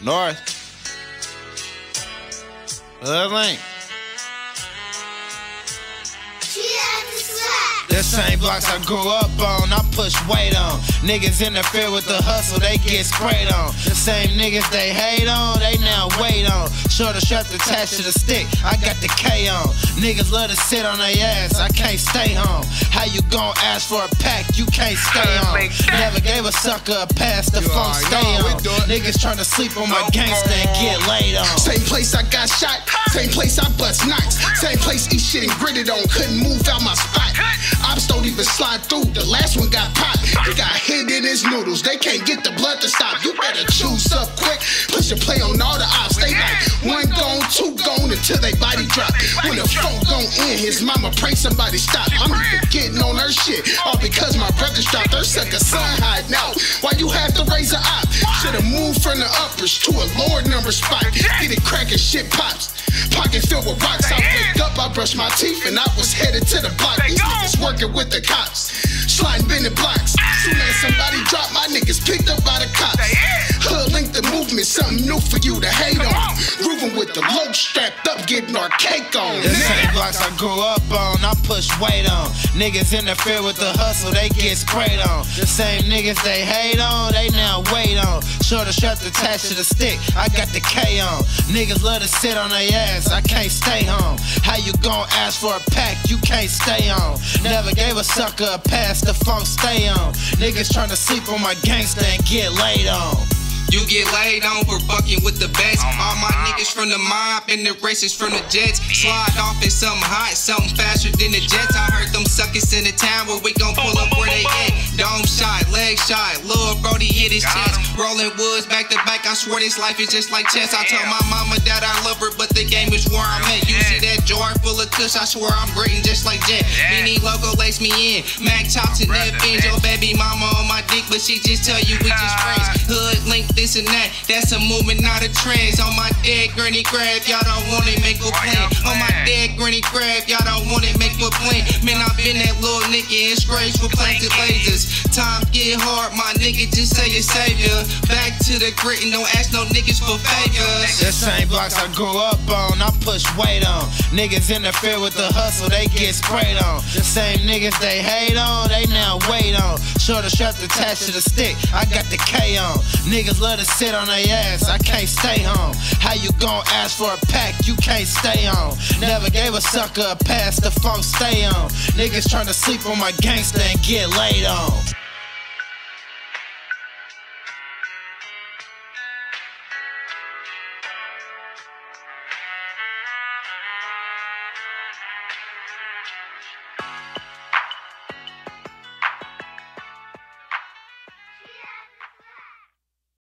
North. Hood Link. The same blocks I grew up on, I push weight on. Niggas interfere with the hustle, they get sprayed on. The same niggas they hate on, they now wait on. Shorter strapped attached to the stick, I got the K on. Niggas love to sit on their ass, I can't stay home. How you gon' ask for a pack, you can't stay on. Never gave a sucker a pass, the phone stay on. Niggas tryna sleep on my gangster and get laid on. Same place I got shot, same place I bust knocks. Same place eat shit and gritted on, couldn't move out my spot. Ops don't even slide through, the last one got popped. He got hit in his noodles, they can't get the blood to stop. You better choose up quick, push and play on all the ops. They like one gone, two gone until they body drop. When the phone gon' end, his mama pray somebody stop. I'm even getting on her shit, all because my brothers dropped her sucker son hiding out. Why you have to raise a op? Should've moved from the uppers to a lower number spot. Get it crackin', shit pops. Pocket filled with rocks. I wake up, I brush my teeth, and I was headed to the block. These niggas working with the cops, sliding bending blocks. Soon as somebody dropped, my niggas picked up by the cops. Hood Link the movement, something new for you to hate on. Grooving with the low strapped up, getting our cake on. The same blocks I grew up on, I push weight on. Niggas interfere with the hustle, they get sprayed on. The same niggas they hate on, they now wait on. Shorter strapped attached to the stick, I got the K on. Niggas love to sit on their ass, I can't stay home. How you gon' ask for a pack, you can't stay on. Never gave a sucker a pass, the phone stay on. Niggas tryna sleep on my gangster and get laid on. You get laid on for fucking with the best. All my niggas from the mob and the racists from the Jets. Slide off in something hot, something faster than the Jets. I heard them suckers in the town, but we gon' pull up where they at. Dome shot, leg shot, Lil Brody hit his chest. Rolling woods back to back, I swear this life is just like chess. I told my mama that I love her, but the game is where I'm at. You see that jar full of kush, I swear I'm gritting just like Jet. Mini logo lace me in, Mac chops and that binge. Your baby mama on my dick, but she just tell you we just friends. Hood Link this and that, that's a movement, not a trend. On my dead granny grab, y'all don't want it, make a plan. On my dead granny grab, y'all don't want it, make a plan. Man, I been that little nigga in scrapes with plastic lasers. Time get hard, my nigga, just say your savior. Back to the grit and don't ask no niggas for favors. The same blocks I grew up on, I push weight on. Niggas interfere with the hustle, they get sprayed on. The same niggas they hate on, they now wait on. Shorter strapped attached to the stick, I got the K on. Niggas love to sit on their ass, I can't stay home. How you gon' ask for a pack, you can't stay on. Never gave a sucker a pass, the phone stay on. Niggas tryna sleep on my gangster and get laid on.